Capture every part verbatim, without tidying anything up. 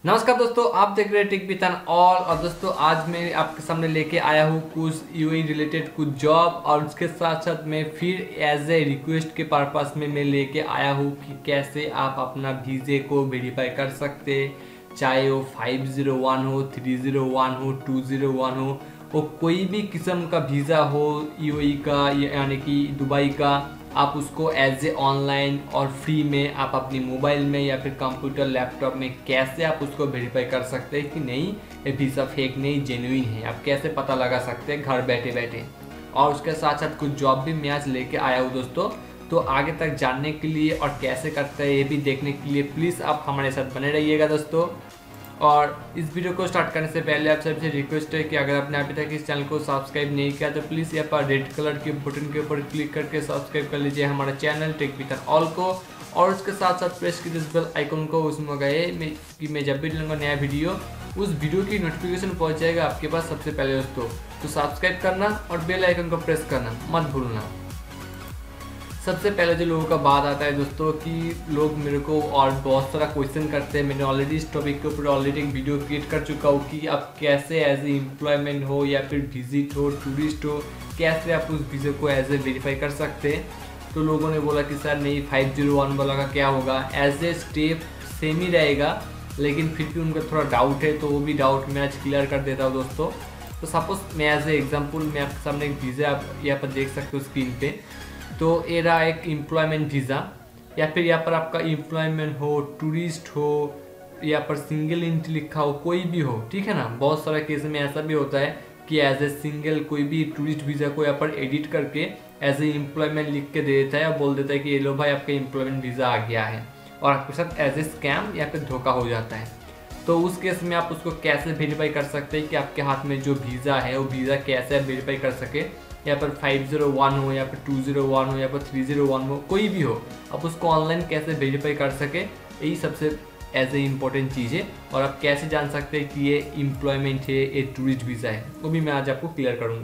नमस्कार दोस्तों, आप देख रहे हैं टेक बितान ऑल। और दोस्तों आज मैं आपके सामने लेके आया हूँ कुछ यूएई रिलेटेड कुछ जॉब, और उसके साथ साथ मैं फिर एज ए रिक्वेस्ट के पर्पस में मैं लेके आया हूँ कि कैसे आप अपना वीजे को वेरीफाई कर सकते, चाहे वो फाइव ज़ीरो वन हो, थ्री ज़ीरो वन हो, टू ज़ीरो वन हो, वो कोई भी किस्म का वीज़ा हो यूएई का यानी कि दुबई का, आप उसको एज ए ऑनलाइन और फ्री में आप अपनी मोबाइल में या फिर कंप्यूटर लैपटॉप में कैसे आप उसको वेरीफाई कर सकते हैं कि नहीं ये वीज़ा फेक नहीं जेन्युइन है। आप कैसे पता लगा सकते हैं घर बैठे बैठे। और उसके साथ साथ कुछ जॉब भी मैं आज लेके आया हूँ दोस्तों। तो आगे तक जानने के लिए और कैसे करते हैं ये भी देखने के लिए प्लीज़ आप हमारे साथ बने रहिएगा दोस्तों। और इस वीडियो को स्टार्ट करने से पहले आप सबसे रिक्वेस्ट है कि अगर आपने अभी तक इस चैनल को सब्सक्राइब नहीं किया तो प्लीज़ यहाँ पर रेड कलर के बटन के ऊपर क्लिक करके सब्सक्राइब कर लीजिए हमारा चैनल टेक बितान ऑल को। और उसके साथ साथ प्रेस कीजिए इस बेल आइकन को, उसमें गए मैं कि मैं जब भी डालूंगा नया वीडियो उस वीडियो की नोटिफिकेशन पहुँच जाएगा आपके पास सबसे पहले दोस्तों। तो सब्सक्राइब करना और बेल आइकन को प्रेस करना मत भूलना। सबसे पहले जो लोगों का बात आता है दोस्तों कि लोग मेरे को और बहुत सारा क्वेश्चन करते हैं। मैंने ऑलरेडी इस टॉपिक के ऊपर ऑलरेडी एक वीडियो क्रिएट कर चुका हूँ कि आप कैसे एज ए एम्प्लॉयमेंट हो या फिर विजिट हो, टूरिस्ट हो, कैसे आप उस वीज़े को एज ए वेरीफाई कर सकते हैं। तो लोगों ने बोला कि सर नहीं फाइव ज़ीरो वन वाला का क्या होगा, एज ए स्टेप सेम ही रहेगा, लेकिन फिर भी उनका थोड़ा डाउट है, तो वो भी डाउट मैं आज क्लियर कर देता हूँ दोस्तों। तो सपोज मैं एज ए एग्जाम्पल मैं आपके सामने एक वीज़ा आप यहाँ पर देख सकते हो स्क्रीन पे। तो ये रहा एक एम्प्लॉयमेंट वीज़ा, या फिर यहाँ पर आपका एम्प्लॉयमेंट हो, टूरिस्ट हो, यहाँ पर सिंगल एंट्री लिखा हो, कोई भी हो, ठीक है ना। बहुत सारा केस में ऐसा भी होता है कि एज ए सिंगल कोई भी टूरिस्ट वीज़ा को यहाँ पर एडिट करके एज ए एम्प्लॉयमेंट लिख के दे देता है और बोल देता है कि ये लो भाई आपका एम्प्लॉयमेंट वीज़ा आ गया है, और आपके साथ एज ए स्कैम या फिर धोखा हो जाता है। तो उस केस में आप उसको कैसे वेरीफाई कर सकते हैं कि आपके हाथ में जो वीज़ा है वो वीज़ा कैसे आप वेरीफाई कर सके। या पर फाइव ज़ीरो वन हो या फिर टू ज़ीरो वन हो या फिर थ्री ज़ीरो वन हो, कोई भी हो, आप उसको ऑनलाइन कैसे वेरीफाई कर सके, यही सबसे एज ए इम्पोर्टेंट चीज़ है। और आप कैसे जान सकते हैं कि ये एम्प्लॉयमेंट है, ये टूरिस्ट वीज़ा है, वो भी मैं आज आपको क्लियर करूँगा।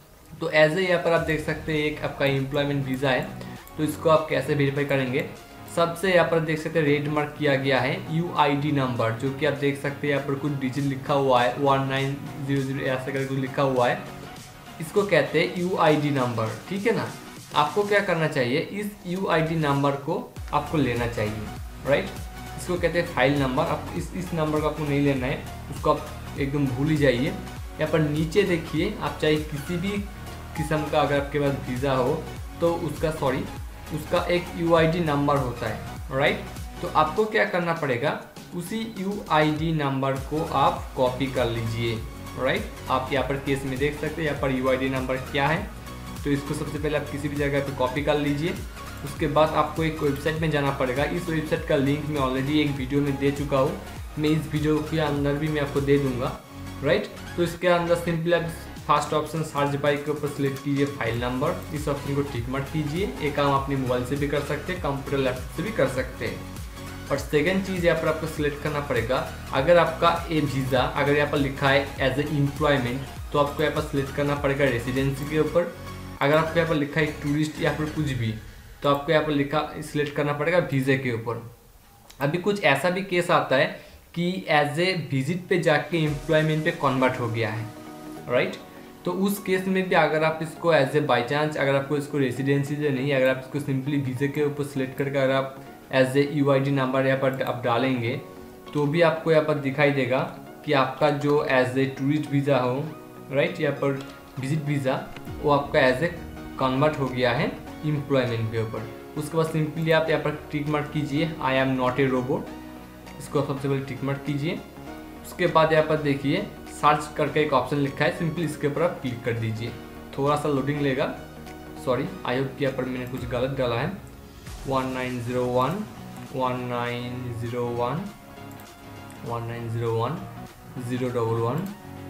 तो एज ए यहाँ पर आप देख सकते हैं एक आपका एम्प्लॉयमेंट वीज़ा है, तो इसको आप कैसे वेरीफाई करेंगे। सबसे यहाँ पर देख सकते हैं रेड मार्क किया गया है यू आई डी नंबर, जो कि आप देख सकते हैं यहाँ पर कुछ डिजिट लिखा हुआ है, वन नाइन जीरो जीरो ऐसा करके कुछ लिखा हुआ है, इसको कहते हैं यू आई डी नंबर, ठीक है ना। आपको क्या करना चाहिए, इस यू आई डी नंबर को आपको लेना चाहिए, राइट। इसको कहते हैं फाइल नंबर। आप इस इस नंबर को आपको नहीं लेना है, उसको आप एकदम भूल ही जाइए। यहाँ पर नीचे देखिए, आप चाहे किसी भी किस्म का अगर आपके पास वीज़ा हो तो उसका सॉरी उसका एक यू आई डी नंबर होता है, राइट। तो आपको क्या करना पड़ेगा, उसी यू आई डी नंबर को आप कॉपी कर लीजिए, राइट right? आप यहाँ पर केस में देख सकते हैं यहाँ पर यू आई डी नंबर क्या है। तो इसको सबसे पहले आप किसी भी जगह पे कॉपी कर लीजिए। उसके बाद आपको एक वेबसाइट में जाना पड़ेगा। इस वेबसाइट का लिंक मैं ऑलरेडी एक वीडियो में दे चुका हूँ, मैं इस वीडियो के अंदर भी मैं आपको दे दूंगा, राइट right? तो इसके अंदर सिंपली आप फर्स्ट ऑप्शन सर्च बाय के ऊपर सिलेक्ट कीजिए फाइल नंबर, इस ऑप्शन को टिक मार्क कीजिए। ये काम अपने मोबाइल से भी कर सकते हैं, कंप्यूटर लैपटॉप से भी कर सकते हैं। और सेकंड चीज़ यहाँ पर आपको सिलेक्ट करना पड़ेगा, अगर आपका ए वीज़ा अगर यहाँ पर लिखा है एज ए एम्प्लॉयमेंट तो आपको यहाँ पर सिलेक्ट करना पड़ेगा रेसिडेंसी के ऊपर। अगर आपको यहाँ पर लिखा है टूरिस्ट या फिर कुछ भी तो आपको यहाँ पर लिखा सिलेक्ट करना पड़ेगा वीज़े के ऊपर। अभी कुछ ऐसा भी केस आता है कि एज ए विजिट पे जाके एम्प्लॉयमेंट पे कन्वर्ट हो गया है, राइट। तो उस केस में भी अगर आप इसको एज ए बाई चांस अगर आपको इसको रेसिडेंसी से नहीं, अगर आप इसको सिंपली वीज़े के ऊपर सिलेक्ट करके अगर आप as a U I D number यहाँ पर आप डालेंगे तो भी आपको यहाँ पर दिखाई देगा कि आपका जो एज ए टूरिस्ट वीज़ा हो, राइट, यहाँ पर विजिट वीज़ा, वो आपका एज ए कन्वर्ट हो गया है एम्प्लॉयमेंट के ऊपर। उसके बाद सिंपली आप यहाँ पर टिक मार्क कीजिए I am not a robot, इसको सबसे पहले टिक मार्क कीजिए। उसके बाद यहाँ पर देखिए सर्च करके एक ऑप्शन लिखा है, सिंपली इसके ऊपर आप क्लिक कर दीजिए। थोड़ा सा लोडिंग लेगा, सॉरी आई होप कि यहाँ पर मैंने कुछ गलत डाला है। One nine zero one one nine zero one one nine zero one zero double one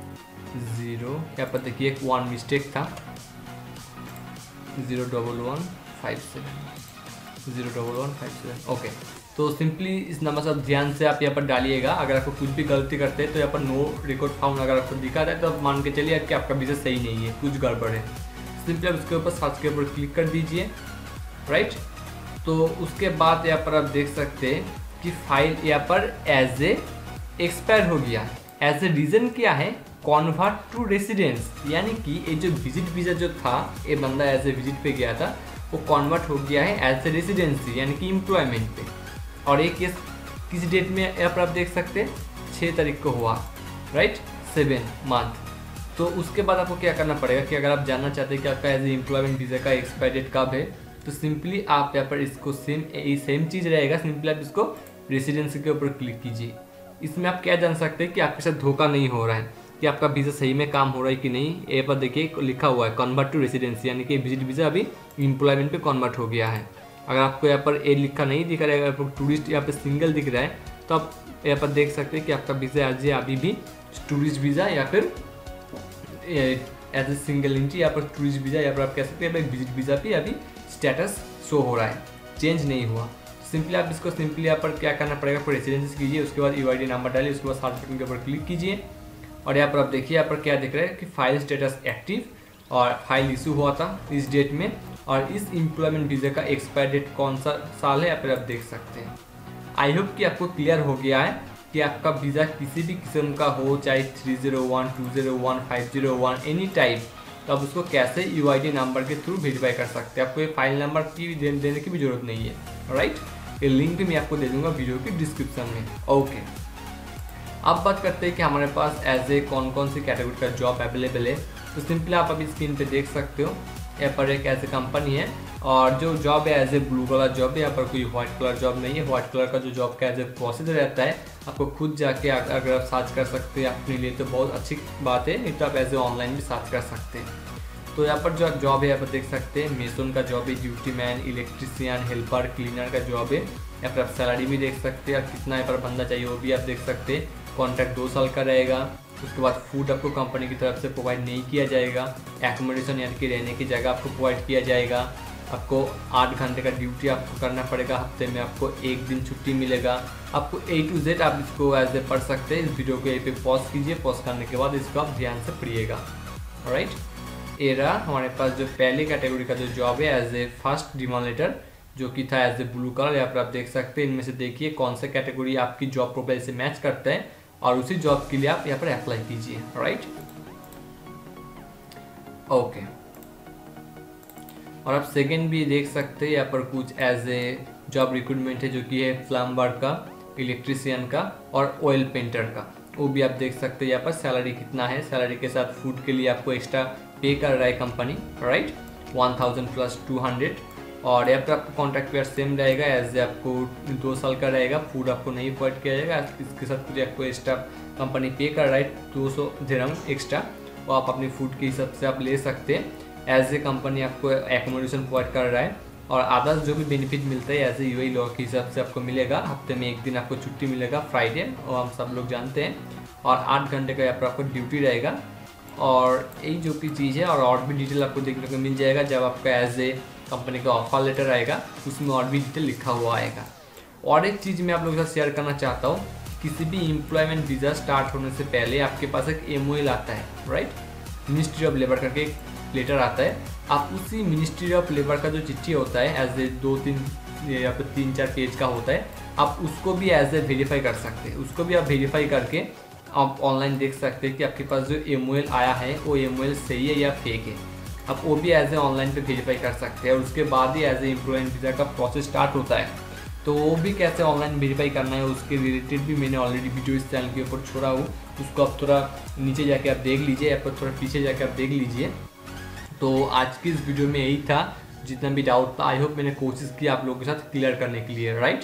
zero, यहाँ पर देखिए एक वन मिस्टेक था, zero double one five seven zero double one five seven okay. तो सिंपली इस नंबर से ध्यान से आप यहाँ पर डालिएगा। अगर आपको कुछ भी गलती करते हैं तो यहाँ पर नो रिकॉर्ड फाउंड अगर आपको दिखा रहा है तो आप मान के चलिए कि आपका वीज़ा सही नहीं है, कुछ गड़बड़ है। सिंपली आप उसके ऊपर सर्च के ऊपर क्लिक कर दीजिए, राइट। तो उसके बाद यहाँ पर आप देख सकते हैं कि फाइल यहाँ पर एज ए एक्सपायर हो गया। एज ए रीज़न क्या है, कन्वर्ट टू रेसिडेंस, यानी कि ये जो विजिट वीज़ा जो था, ये बंदा एज ए विजिट पे गया था, वो कन्वर्ट हो गया है एज ए रेसिडेंसी यानी कि एम्प्लॉयमेंट पे। और एक केस किस डेट में यहाँ पर आप देख सकते हैं, छः तारीख को हुआ, राइट, सेवन मंथ। तो उसके बाद आपको क्या करना पड़ेगा कि अगर आप जानना चाहते हैं कि आपका एज ए एम्प्लॉयमेंट वीज़ा का एक्सपायर डेट कब है, तो सिंपली आप यहाँ पर इसको सेम सेम चीज़ रहेगा, सिंपली आप इसको रेसिडेंसी के ऊपर क्लिक कीजिए। इसमें आप क्या जान सकते हैं कि आपके साथ धोखा नहीं हो रहा है, कि आपका वीज़ा सही में काम हो रहा है कि नहीं। ये पर देखिए लिखा हुआ है कन्वर्ट टू रेसिडेंसी, यानी कि विजिट वीज़ा अभी एम्प्लॉयमेंट पे कन्वर्ट हो गया है। अगर आपको यहाँ पर ए लिखा नहीं दिख रहा है, अगर टूरिस्ट यहाँ पे सिंगल दिख रहा है, तो आप यहाँ पर देख सकते हैं कि आपका वीज़ा एज ए अभी भी टूरिस्ट वीज़ा या फिर एज ए सिंगल एंट्री, यहाँ पर टूरिस्ट वीज़ा या फिर आप कह सकते हैं विजिट वीज़ा पे अभी स्टेटस शो हो रहा है, चेंज नहीं हुआ। सिंपली आप इसको सिंपली यहाँ पर क्या करना पड़ेगा, आपको रेसिडेंसी कीजिए, उसके बाद यू आई डी नंबर डालिए, उसके बाद सर्च बटन के ऊपर क्लिक कीजिए और यहाँ पर आप देखिए यहाँ पर क्या दिख रहा है कि फाइल स्टेटस एक्टिव और फाइल इशू हुआ था इस डेट में, और इस एम्प्लॉयमेंट वीज़ा का एक्सपायर डेट कौन सा साल है यहाँ पर आप देख सकते हैं। आई होप कि आपको क्लियर हो गया है कि आपका वीज़ा किसी भी किस्म का हो, चाहे three zero one, two zero one, five zero one, any type, तो आप उसको कैसे यू आई डी नंबर के थ्रू वेरीफाई कर सकते हैं। आपको ये फाइल नंबर की दे, देने की भी जरूरत नहीं है, राइट। ये लिंक भी मैं आपको दे दूंगा वीडियो की डिस्क्रिप्शन में। ओके, अब बात करते हैं कि हमारे पास एज ए कौन कौन सी कैटेगरी का जॉब अवेलेबल है। तो सिंपली आप अभी स्क्रीन पे देख सकते हो, यहाँ पर एक ऐसे कंपनी है और जो जॉब है as a blue collar job है, यहाँ पर कोई व्हाइट कलर जॉब नहीं है। व्हाइट कलर का जो जॉब का एज ए प्रोसेस रहता है, आपको खुद जाके अगर आप सर्च कर सकते हैं अपने लिए तो बहुत अच्छी बात है, नहीं तो आप एज ए ऑनलाइन भी सर्च कर सकते हैं। तो यहाँ पर जो जॉब है यहाँ पर देख सकते हैं, मेसन का जॉब है, duty man, electrician, helper, cleaner का जॉब है। यहाँ पर आप सैलरी भी देख सकते हैं और कितना यहाँ पर बंदा चाहिए वो भी आप देख सकते हैं। कॉन्ट्रैक्ट दो साल का रहेगा। उसके बाद फूड आपको कंपनी की तरफ से प्रोवाइड नहीं किया जाएगा। एकोमोडेशन यानी कि रहने की जगह आपको प्रोवाइड किया जाएगा। आपको आठ घंटे का ड्यूटी आपको करना पड़ेगा, हफ्ते में आपको एक दिन छुट्टी मिलेगा। आपको ए टू जेड आप इसको एज ए पढ़ सकते हैं। इस वीडियो को यहीं पे पॉज कीजिए, पॉज करने के बाद इसको आप ध्यान से पढ़िएगा, राइट। ये रहा हमारे पास जो पहले कैटेगरी का जो जॉब है as a first demand letter, जो कि था एज ए ब्लू कलर। यहाँ पर आप देख सकते हैं, इनमें से देखिए कौन सा कैटेगरी आपकी जॉब प्रोफाइल से मैच करता है और उसी जॉब के लिए आप यहाँ पर अप्लाई कीजिए, राइट। ओके, और आप सेकेंड भी देख सकते हैं, यहाँ पर कुछ एज ए जॉब रिक्रूटमेंट है जो कि है प्लम्बर का, इलेक्ट्रिशियन का और ऑयल पेंटर का। वो भी आप देख सकते हैं। यहाँ पर सैलरी कितना है, सैलरी के साथ फूड के लिए आपको एक्स्ट्रा पे कर रहा है company, right, one thousand plus two hundred. और यहाँ पर आपको कॉन्ट्रैक्ट पीरियड सेम रहेगा, एज ए आपको दो साल का रहेगा। फूड आपको नहीं प्रोवाइड किया जाएगा, इसके साथ कुछ आपको एक्स्ट्रा कंपनी पे कर रहा है दो सौ दिरहम एक्स्ट्रा, वो आप अपनी फूड के हिसाब से आप ले सकते हैं। एज ए कंपनी आपको एकोमोडेशन प्रोवाइड कर रहा है और अदर्स जो भी बेनिफिट मिलता है एज ए यूएई लॉ के हिसाब से आपको मिलेगा। हफ्ते में एक दिन आपको छुट्टी मिलेगा, फ्राइडे, और हम सब लोग जानते हैं। और आठ घंटे का यहाँ पर आपको ड्यूटी रहेगा। और यही जो भी चीज़ है, और और भी डिटेल आपको देखने को मिल जाएगा जब आपका एज ए कंपनी का ऑफर लेटर आएगा, उसमें और भी डिटेल लिखा हुआ आएगा। और एक चीज़ मैं आप लोगों के साथ शेयर करना चाहता हूँ, किसी भी एम्प्लॉयमेंट वीज़ा स्टार्ट होने से पहले आपके पास एक एम ओ एल आता है, राइट, मिनिस्ट्री ऑफ लेबर करके एक लेटर आता है। आप उसी मिनिस्ट्री ऑफ लेबर का जो चिट्ठी होता है एज ए दो तीन या फिर तीन चार पेज का होता है, आप उसको भी एज ए वेरीफाई कर सकते हैं। उसको भी आप वेरीफाई करके आप ऑनलाइन देख सकते हैं कि आपके पास जो एम ओ एल आया है वो एम ओ एल सही है या फेक है। आप वो भी एज ए ऑनलाइन पे वेरीफाई कर सकते हैं। और उसके बाद ही एज ए एम्प्लॉयमेंट वीज़ा का प्रोसेस स्टार्ट होता है, तो वो भी कैसे ऑनलाइन वेरीफाई करना है उसके रिलेटेड भी मैंने ऑलरेडी वीडियो इस चैनल के ऊपर छोड़ा हूँ। उसको आप थोड़ा नीचे जाके आप देख लीजिए, या फिर थोड़ा पीछे जाके आप देख लीजिए। तो आज की इस वीडियो में यही था, जितना भी डाउट था आई होप मैंने कोशिश की आप लोगों के साथ क्लियर करने के लिए, राइट।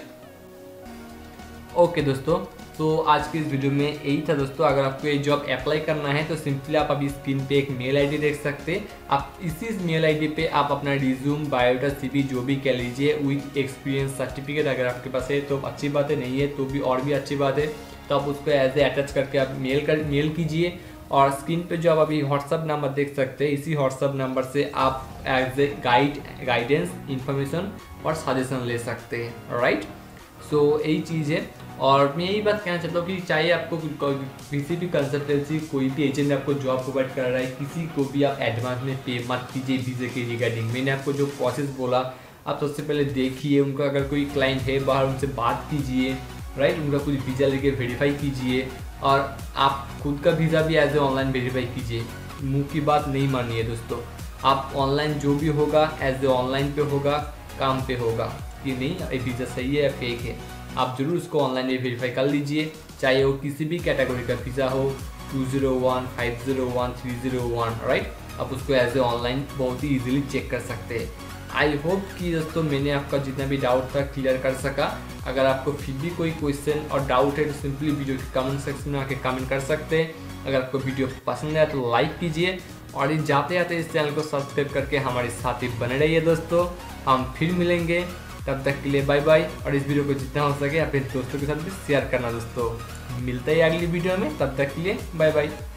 ओके दोस्तों, तो आज की इस वीडियो में यही था दोस्तों। अगर आपको ये जॉब अप्लाई करना है तो सिंपली आप अभी स्क्रीन पे एक मेल आईडी देख सकते हैं। आप इसी मेल आईडी पे आप अपना रिज्यूम, बायोडाटा, सीवी जो भी कह लीजिए, विथ एक्सपीरियंस सर्टिफिकेट अगर आपके पास है तो अच्छी बात है, नहीं है तो भी और भी अच्छी बात है। तो आप उसको एज ए अटैच करके आप मेल कर मेल कीजिए। और स्क्रीन पे जो आप अभी व्हाट्सअप नंबर देख सकते हैं, इसी व्हाट्सअप नंबर से आप as a guide guidance, information और सजेशन ले सकते हैं, राइट। सो यही चीज़ है। और मैं यही बात कहना चाहता हूँ कि चाहे आपको किसी भी कंसल्टेंसी, कोई भी एजेंट आपको जॉब प्रोवाइड कर रहा है, किसी को भी आप एडवांस में पे मत कीजिए वीज़े के रिगार्डिंग। मैंने आपको जो प्रोसेस बोला आप सबसे पहले देखिए, उनका अगर कोई क्लाइंट है बाहर उनसे बात कीजिए, राइट। उनका कुछ वीज़ा लेके वेरीफाई कीजिए और आप खुद का वीज़ा भी एज ए ऑनलाइन वेरीफाई कीजिए। मुंह की बात नहीं मानिए दोस्तों, आप ऑनलाइन जो भी होगा एज ए ऑनलाइन पे होगा, काम पे होगा कि नहीं ये वीज़ा सही है या फेक है। आप जरूर उसको ऑनलाइन में वेरीफाई कर लीजिए, चाहे वो किसी भी कैटेगरी का वीज़ा हो, two zero one, five zero one, three zero one, right. आप उसको एज ए ऑनलाइन बहुत ही ईजिली चेक कर सकते हैं। आई होप कि दोस्तों मैंने आपका जितना भी डाउट था क्लियर कर सका। अगर आपको फिर भी कोई क्वेश्चन और डाउट है तो सिंपली वीडियो के कमेंट सेक्शन में आके कमेंट कर सकते हैं। अगर आपको वीडियो पसंद आया तो लाइक कीजिए और ये जाते जाते इस चैनल को सब्सक्राइब करके हमारे साथ ही बने रहिए दोस्तों। हम फिर मिलेंगे, तब तक के लिए बाय बाय। और इस वीडियो को जितना हो सके अपने दोस्तों के साथ भी शेयर करना दोस्तों। मिलते हैं अगली वीडियो में, तब तक के लिए बाय बाय।